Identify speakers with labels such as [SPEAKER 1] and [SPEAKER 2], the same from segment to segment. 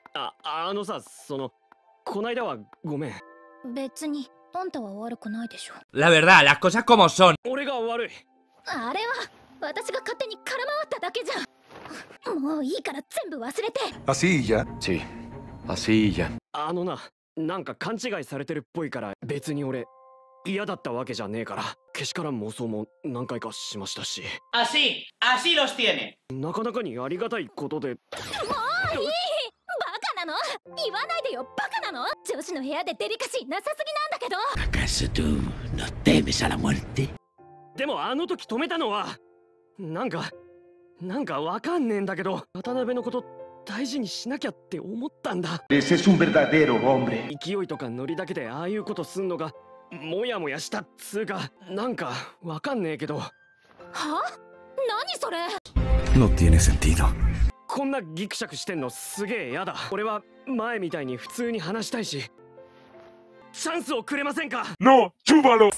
[SPEAKER 1] こないだはごめん。
[SPEAKER 2] 別にあんたは悪くないでしょ。
[SPEAKER 3] La verdad, las cosas como son.
[SPEAKER 1] 俺が悪い。
[SPEAKER 2] あれは私が勝手に空回っただけじゃん。もういいから全部忘れて。
[SPEAKER 4] Así y ya.
[SPEAKER 5] Sí, así y ya.
[SPEAKER 1] なんか勘違いされてるっぽいから、別に俺嫌だったわけじゃねえから。けしからん妄想も何回かしましたし。
[SPEAKER 6] así los tiene。
[SPEAKER 1] なかなかにありがたいことで。
[SPEAKER 2] もういい、バカなの。言わないでよ、バカなの。女子の部屋でデリカシーなさすぎなんだけど。
[SPEAKER 7] ¿Acaso tú no temes a la muerte?
[SPEAKER 1] でもあの時止めたのはなんかわかんねえんだけど、渡辺のこと大事にしなきゃって思ったんだ。
[SPEAKER 4] Ese es un verdadero hombre.
[SPEAKER 1] 勢いとかノリだけでああいうことすんのがもやもやしたっつうか、なんかわかんねえけど。は？
[SPEAKER 2] 何それ？
[SPEAKER 4] No tiene sentido.
[SPEAKER 1] こんなギクシャクしてんのすげえやだ。俺は前みたいに普通に話したいし、チャンスをくれませんか？
[SPEAKER 4] No, chúbalo.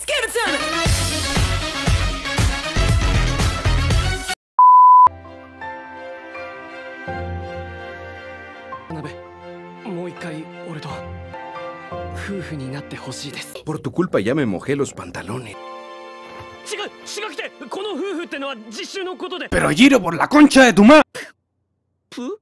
[SPEAKER 1] もう一回俺と夫婦になってほしいです。
[SPEAKER 5] Por tu culpa ya me mojé los pantalones.
[SPEAKER 1] 違くて、この夫婦ってのは実習のことで。
[SPEAKER 5] Pero Giro, por la concha de tu madre.
[SPEAKER 1] プ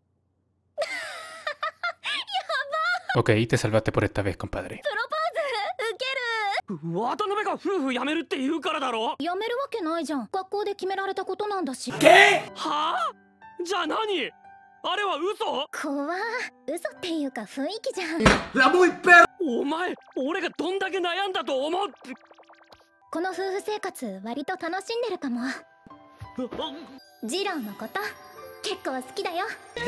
[SPEAKER 8] Ok, te salvaste por esta vez, compadre.
[SPEAKER 2] プロポーズ受ける。
[SPEAKER 1] 渡辺が夫婦辞めるって言うからだろ。
[SPEAKER 2] やめるわけないじゃん。学校で決められたことなんだし。
[SPEAKER 1] はあ？じゃあ何？あれは嘘？
[SPEAKER 2] 怖嘘っていうか雰囲気じゃん。
[SPEAKER 4] La muy perra.
[SPEAKER 1] お前、俺がどんだけ悩んだと思う？
[SPEAKER 2] この夫婦生活割と楽しんでるかも。ジローのこと結構好きだよ。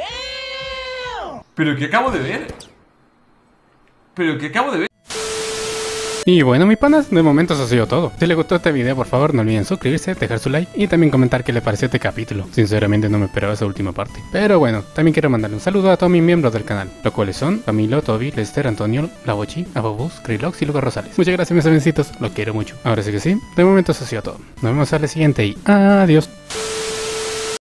[SPEAKER 3] Pero que acabo de ver. Pero que acabo de ver.
[SPEAKER 8] Y bueno, mis panas, de momento eso ha sido todo. Si les gustó este video, por favor no olviden suscribirse, dejar su like y también comentar qué les pareció este capítulo. Sinceramente no me esperaba esa última parte. Pero bueno, también quiero mandarle un saludo a todos mis miembros del canal, los cuales son Camilo, Toby, Lester, Antonio, Labochi, Abobus, Krilox y Lucas Rosales. Muchas gracias mis jovencitos, los quiero mucho. Ahora sí que sí, de momento eso ha sido todo. Nos vemos al siguiente y adiós.